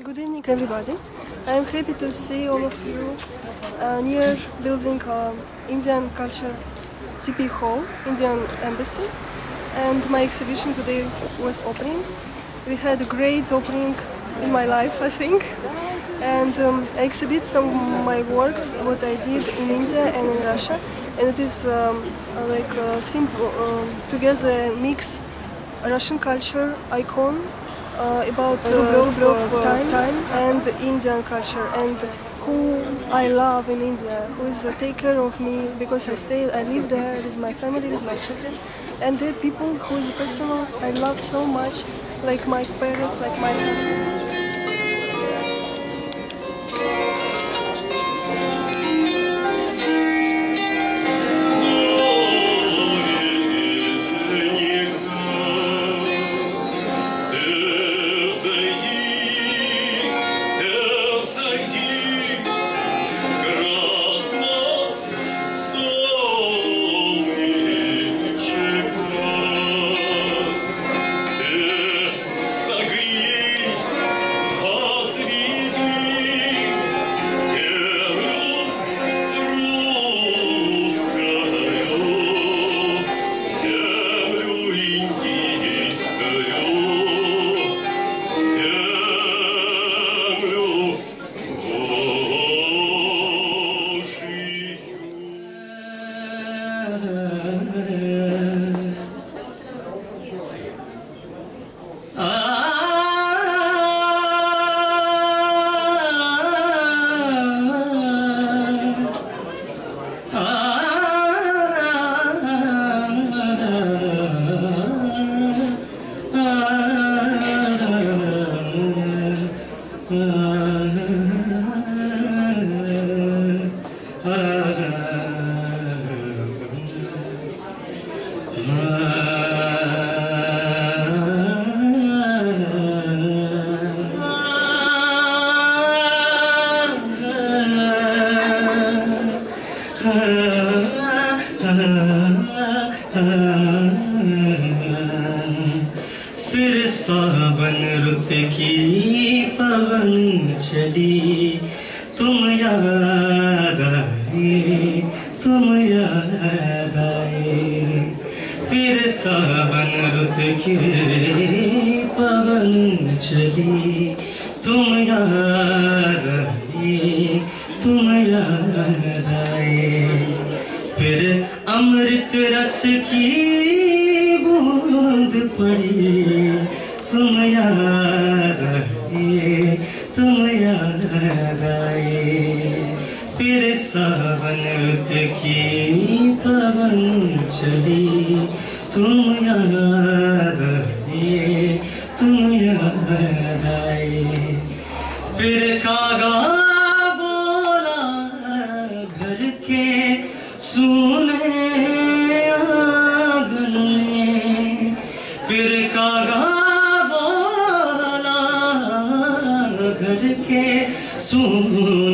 Good evening, everybody. I am happy to see all of you near building Indian culture TP Hall, Indian Embassy, and my exhibition today was opening. We had a great opening in my life, I think, and I exhibit some of my works, what I did in India and in Russia, and it is like simple, together mix Russian culture icon about Rublev time and Indian culture, and who I love in India, who is take care of me because I live there with my family, with my children, and the people who is personal I love so much, like my parents, like my family. फिर सावन रुत की पवन चली, तुम याद आए, तुम याद आए। फिर सावन रुत की पवन चली, तुम याद आए, तुम याद आए। फिर अमृत रस की बूंद पड़ी, तुम याद आए, तुम याद आए। फिर सावन रुत की पवन चली, तुम याद आए, तुम याद आए। फिर कागा बोला घर के सुने आंगन में, फिर कागा बोला घर के सुने